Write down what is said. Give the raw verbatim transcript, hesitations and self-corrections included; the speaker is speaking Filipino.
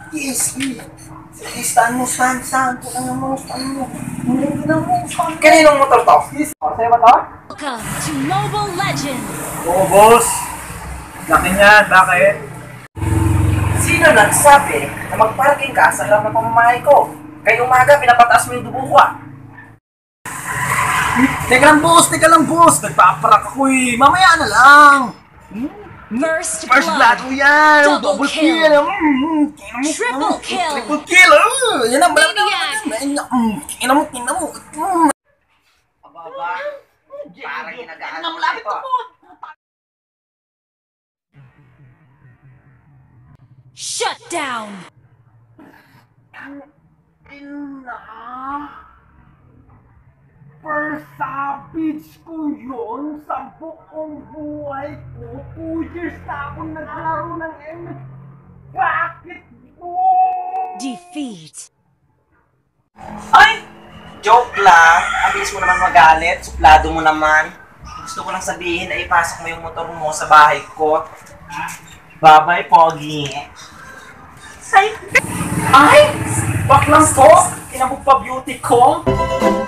Yes, yes. Stand mo, stand, stand. Ano mo, stand mo. Hindi na mo, stand. Kaninong motor to? Yes. O, sa'yo ba to? Welcome to Mobile Legends! Oo, boss. Laki niyan, bakit? Sino nagsabi na magparking ka sa harap ng pamamahay ko? Kaya umaga, pinapataas mo yung dugo ko ah. Teka lang, boss. Teka lang, boss. Nagpaparak ako eh. Mamaya na lang. First, First blood blood! ko yan. Double Double kill. kill. Mm, Triple kill! Triple kill. Uh, yan ang balang Maniac. naman. Ina mo, ina mo. Mm. Ababa, parang ginagaan Ang mo lapit ito. ko. Shut down! Ina. First savage ko yun sa buong buhay ko. Two years na akong naglaro ng M S. Bakit po? Defeat! Ay! Joke lang. Abilis mo naman magalit. Suplado mo naman. Gusto ko lang sabihin na ipasok mo yung motor mo sa bahay ko. Bye-bye, Pogi. Ay! Ay! Baklang ko! Kinabog pa beauty ko!